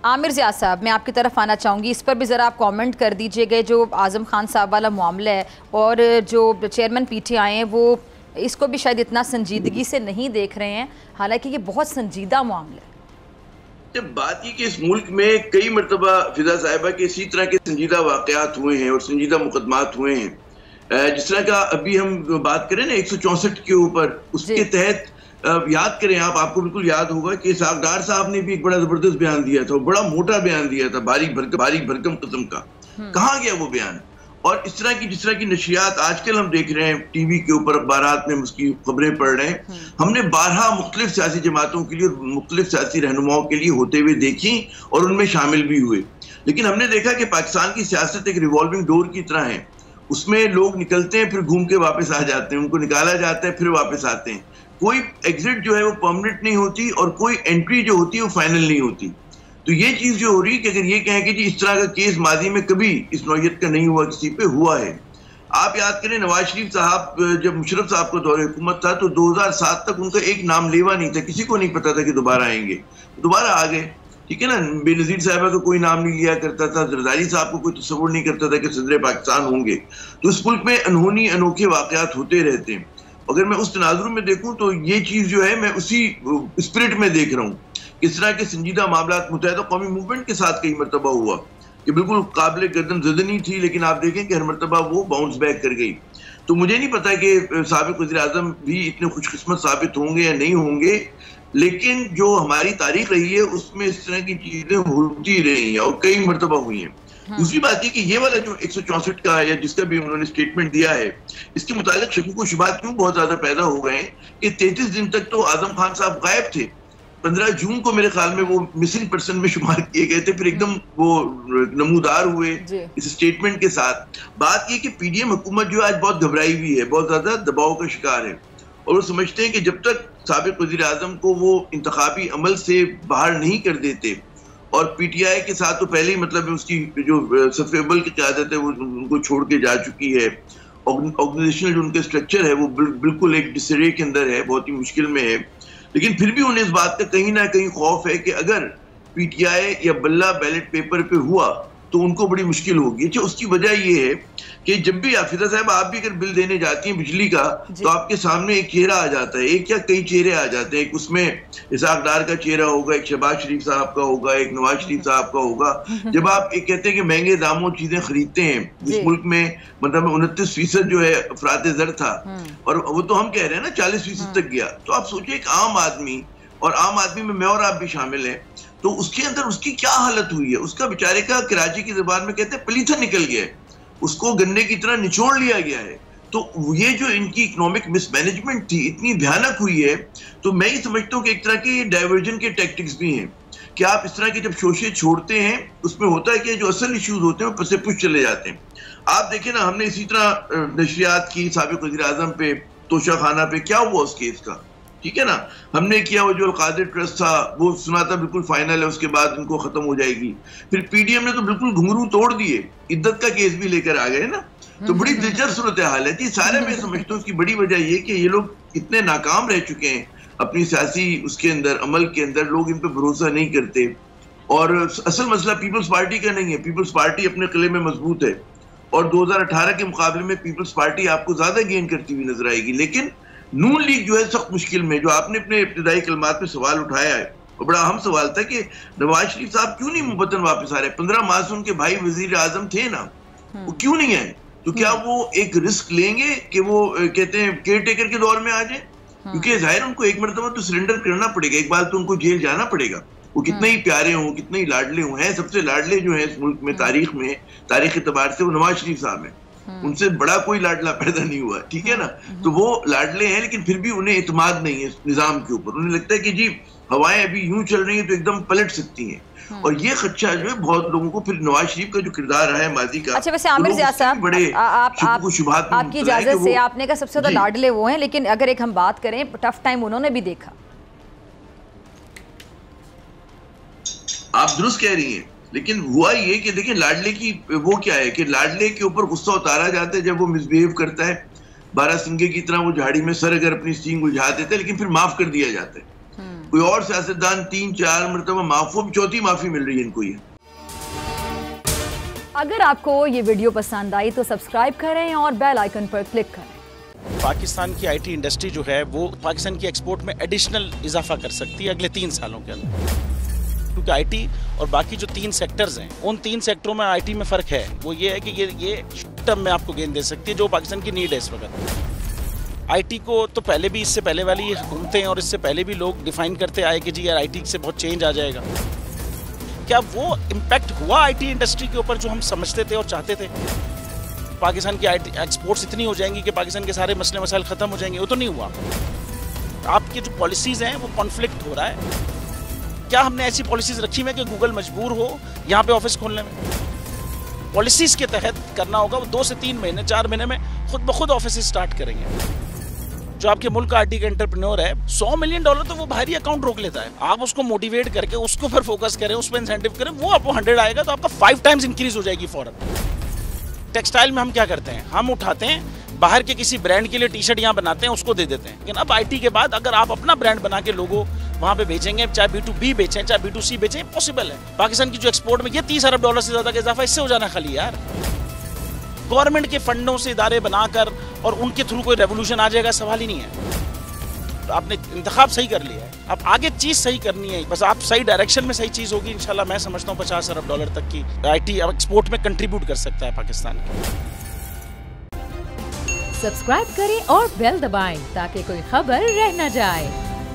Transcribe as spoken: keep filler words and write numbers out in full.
आमिर ज़िया साहब, मैं आपकी तरफ आना चाहूँगी, इस पर भी ज़रा आप कमेंट कर दीजिएगा। जो आज़म खान साहब वाला मामला है और जो चेयरमैन पीटीआई हैं वो इसको भी शायद इतना संजीदगी से नहीं देख रहे हैं, हालांकि ये बहुत संजीदा मामला है। जब बात की कि इस मुल्क में कई मरतबा फिजा साहिबा के इसी तरह के संजीदा वाक़यात हुए हैं और संजीदा मुकदमात हुए हैं, जिस तरह का अभी हम बात करें ना एक सौ चौंसठ के ऊपर, उसके तहत याद करें आप, आपको बिल्कुल याद होगा कि सागदार साहब ने भी एक बड़ा जबरदस्त बयान दिया था, बड़ा मोटा बयान दिया था, बारीक भरकम बारीक भरकम किस्म का। कहाँ गया वो बयान? और इस तरह की जिस तरह की नशियात आजकल हम देख रहे हैं टीवी के ऊपर, अखबारात में उसकी खबरें पढ़ रहे हैं, हमने बारह मुख्तलिफ सियासी जमातों के लिए, मुख्तलिफ सियासी रहनुमाओं के लिए होते हुए देखी और उनमें शामिल भी हुए। लेकिन हमने देखा कि पाकिस्तान की सियासत एक रिवॉल्विंग डोर की तरह है, उसमें लोग निकलते हैं फिर घूम के वापस आ जाते हैं, उनको निकाला जाता है फिर वापस आते हैं। कोई एग्जिट जो है वो परमानेंट नहीं होती और कोई एंट्री जो होती है वो फाइनल नहीं होती। तो ये चीज जो हो रही है कि अगर ये कहें कि जी इस तरह का केस माजी में कभी इस नौयत का नहीं हुआ, किसी पे हुआ है। आप याद करें नवाज शरीफ साहब जब मुशर्रफ साहब का दौरे हुकूमत था तो दो हज़ार सात तक उनका एक नाम लेवा नहीं था, किसी को नहीं पता था कि दोबारा आएंगे, दोबारा आ गए, ठीक है ना। बेनजीर साहबा का कोई नाम नहीं लिया करता था, जरदारी साहब को कोई तस्वुर नहीं करता था कि सदर पाकिस्तान होंगे। तो इस मुल्क में अनहोनी अनोखे वाकयात होते रहते हैं। अगर मैं उस तनाजुर में देखूं तो ये चीज जो है मैं उसी स्पिरिट में देख रहा हूँ। इस तरह के संजीदा मामला मुत्तहिदा कौमी मूवमेंट के साथ कई मरतबा हुआ कि बिल्कुल काबिल गर्दन ज़दनी थी, लेकिन आप देखें कि हर मरतबा वो बाउंस बैक कर गई। तो मुझे नहीं पता कि साबिक वज़ीर आज़म भी इतने खुशकिस्मत साबित होंगे या नहीं होंगे, लेकिन जो हमारी तारीख रही है उसमें इस तरह की चीजें होती रही हैं और कई मरतबा हुई हैं। दूसरी बात ये कि ये वाला जो एक सौ चौसठ का है या जिसका भी उन्होंने स्टेटमेंट दिया है, इसके मुताबिक शकूक व शुबहात क्यों बहुत ज्यादा पैदा हो गए हैं कि तैंतीस दिन तक तो आजम खान साहब गायब थे। पंद्रह जून को मेरे ख्याल में वो मिसिंग पर्सन में शुमार किए गए थे, फिर एकदम वो नमूदार हुए इस स्टेटमेंट के साथ। बात ये कि पीडीएम हुकूमत जो आज बहुत घबराई हुई है, बहुत ज्यादा दबाव का शिकार है और वो समझते हैं कि जब तक साबिक वज़ीर आज़म को वो इंतखाबी अमल से बाहर नहीं कर देते, और पीटीआई के साथ तो पहले ही मतलब उसकी जो सफेबल की क़यादत है वो उनको छोड़ के जा चुकी है, ऑर्गेनाइजेशनल जो उनका स्ट्रक्चर है वो बिल्कुल एक डिसरे के अंदर है, बहुत ही मुश्किल में है। लेकिन फिर भी उन्हें इस बात का कहीं ना कहीं खौफ है कि अगर पीटीआई या बल्ला बैलेट पेपर पे हुआ तो उनको बड़ी मुश्किल होगी। अच्छा, उसकी वजह ये है कि जब भी हाफिजा साहब आप भी अगर बिल देने जाती हैं बिजली का तो आपके सामने एक चेहरा आ जाता है, एक या कई चेहरे आ जाते हैं। एक उसमें इसाक डार का चेहरा होगा, एक शहबाज शरीफ साहब का होगा, एक नवाज शरीफ साहब का होगा। जब आप एक कहते हैं कि महंगे दामों चीजें खरीदते हैं, इस मुल्क में मतलब उनतीस फीसद जो है अफरात ज़र था और वो तो हम कह रहे हैं ना चालीस फीसद तक गया। तो आप सोचिए एक आम आदमी, और आम आदमी में मैं और आप भी शामिल हैं, तो उसके अंदर उसकी क्या हालत हुई है। उसका बेचारे का कराची की जुबान में कहते हैं पलीथा निकल गया है, उसको गन्ने की तरह निचोड़ लिया गया है। तो ये जो इनकी इकोनॉमिक मिसमैनेजमेंट थी इतनी भयानक हुई है, तो मैं ये समझता हूँ कि एक तरह के डाइवर्जन के टैक्टिक्स भी हैं कि आप इस तरह के जब शोशे छोड़ते हैं उसमें होता है कि जो असल इश्यूज होते हैं वो पसे पुश चले जाते हैं। आप देखें ना, हमने इसी तरह नशरियात की साबिक वज़ीर आज़म पे, तोशा खाना पे, क्या हुआ उस केस का, ठीक है ना। हमने किया वो जो अलकादिर ट्रस्ट था वो सुना था बिल्कुल फाइनल है, उसके बाद इनको खत्म हो जाएगी। फिर पीडीएम ने तो बिल्कुल घुंघरू तोड़ दिए, इद्दत का केस भी लेकर आ गए ना। तो बड़ी दिलचस्प सूरत हाल है जी। सारे मैं समझता हूँ उसकी बड़ी वजह ये कि ये लोग इतने नाकाम रह चुके हैं अपनी सियासी उसके अंदर, अमल के अंदर, लोग इन पर भरोसा नहीं करते। और असल मसला पीपल्स पार्टी का नहीं है, पीपल्स पार्टी अपने किले में मजबूत है और दो हजार अठारह के मुकाबले में पीपल्स पार्टी आपको ज्यादा गेन करती हुई नजर आएगी। लेकिन नून लीग जो है सख्त मुश्किल में, जो आपने अपने इब्तिदाई कलमात में सवाल उठाया है और बड़ा अहम सवाल था कि नवाज शरीफ साहब क्यों नहीं मुबतन वापस आ रहे। पंद्रह माह से उनके भाई वजीर आजम थे ना, वो क्यों नहीं आए? तो क्या वो एक रिस्क लेंगे कि वो कहते हैं केयर टेकर के दौर में आ जाए? क्योंकि जाहिर उनको एक मरतबा तो सरेंडर करना पड़ेगा, एक बार तो उनको जेल जाना पड़ेगा। वो कितने ही प्यारे हों, कितने ही लाडले हों, हैं सबसे लाडले जो है इस मुल्क में तारीख में, तारीख एतबार से वो नवाज शरीफ साहब है, उनसे बड़ा कोई लाडला पैदा नहीं हुआ, ठीक है ना। तो वो लाडले हैं लेकिन फिर भी उन्हें इत्मीनान नहीं है निजाम के ऊपर। उन्हें लगता है कि जी हवाएं अभी यूं चल रही हैं तो एकदम पलट सकती हैं, और ये खदशा जो है बहुत लोगों को, फिर नवाज शरीफ का जो किरदार रहा है माजी का। अच्छा, वैसे आमिर ज़िया साहब, बड़े आप आपकी इजाजत से, आपने कहा सबसे ज्यादा लाडले वो हैं, लेकिन अगर एक हम बात करें टफ टाइम उन्होंने भी देखा। आप दुरुस्त कह रही हैं, लेकिन हुआ ये कि देखिए लाडले की वो क्या है कि लाडले के ऊपर गुस्सा उतारा जाता है जब वो मिसबिहेव करता है, बारह सिंगे की तरह वो झाड़ी में सर अगर अपनी सींग उलझा देता है, लेकिन फिर माफ कर दिया जाता है। कोई और सियासतदान तीन चार मरतबा माफू, चौथी माफी मिल रही है इनको। ये अगर आपको ये वीडियो पसंद आई तो सब्सक्राइब करें और बेल आइकन पर क्लिक करें। पाकिस्तान की आईटी इंडस्ट्री जो है वो पाकिस्तान की एक्सपोर्ट में एडिशनल इजाफा कर सकती है अगले तीन सालों के अंदर, क्योंकि आईटी और बाकी जो तीन सेक्टर्स हैं उन तीन सेक्टरों में आईटी में फ़र्क है। वो ये है कि ये ये टर्म में आपको गेंद दे सकती है जो पाकिस्तान की नीड है इस वक्त। आईटी को तो पहले भी, इससे पहले वाली हुकूमतें और इससे पहले भी लोग डिफाइन करते आए कि जी यार आईटी से बहुत चेंज आ जाएगा। क्या वो इम्पैक्ट हुआ आईटी इंडस्ट्री के ऊपर जो हम समझते थे और चाहते थे? पाकिस्तान की आईटी एक्सपोर्ट्स इतनी हो जाएंगी कि पाकिस्तान के सारे मसले मसाइल ख़त्म हो जाएंगे, वो तो नहीं हुआ। आपकी जो पॉलिसीज़ हैं वो कॉन्फ्लिक्ट हो रहा है। क्या हमने ऐसी पॉलिसीज़ रखी हुई है कि गूगल मजबूर हो यहाँ पे ऑफिस खोलने में? पॉलिसीज़ के तहत करना होगा। वो दो से तीन महीने चार महीने में खुद ब खुद ऑफिस स्टार्ट करेंगे। जो आपके मुल्क का आईटी का एंटरप्रेन्योर है, सौ मिलियन डॉलर तो वो बाहरी अकाउंट रोक लेता है। आप उसको मोटिवेट करके उसको पर फोकस करें, उस पर इंसेंटिव करें, वो आपको हंड्रेड आएगा तो आपका फाइव टाइम्स इंक्रीज हो जाएगी फौरन। टेक्सटाइल में हम क्या करते हैं, हम उठाते हैं बाहर के किसी ब्रांड के लिए टी शर्ट यहाँ बनाते हैं, उसको दे देते हैं। लेकिन अब आईटी के बाद अगर आप अपना ब्रांड बना के लोगों वहाँ पे बेचेंगे, चाहे बी टू बी बेचें चाहे बी टू सी बेचें, पॉसिबल है। पाकिस्तान की जो एक्सपोर्ट में ये तीस अरब डॉलर से ज्यादा का इजाफा इससे हो जाना खाली यार। गवर्नमेंट के फंडों से इदारे बनाकर और उनके थ्रू कोई रेवोल्यूशन आ जाएगा, सवाल ही नहीं है। आपने इंतखाब सही कर लिया है, अब आगे चीज सही करनी है, बस आप सही डायरेक्शन में सही चीज होगी इंशाल्लाह। मैं समझता हूँ पचास अरब डॉलर तक की आईटी एक्सपोर्ट में कंट्रीब्यूट कर सकता है पाकिस्तान। सब्सक्राइब करें और बेल दबाएं ताकि कोई खबर रह न जाए।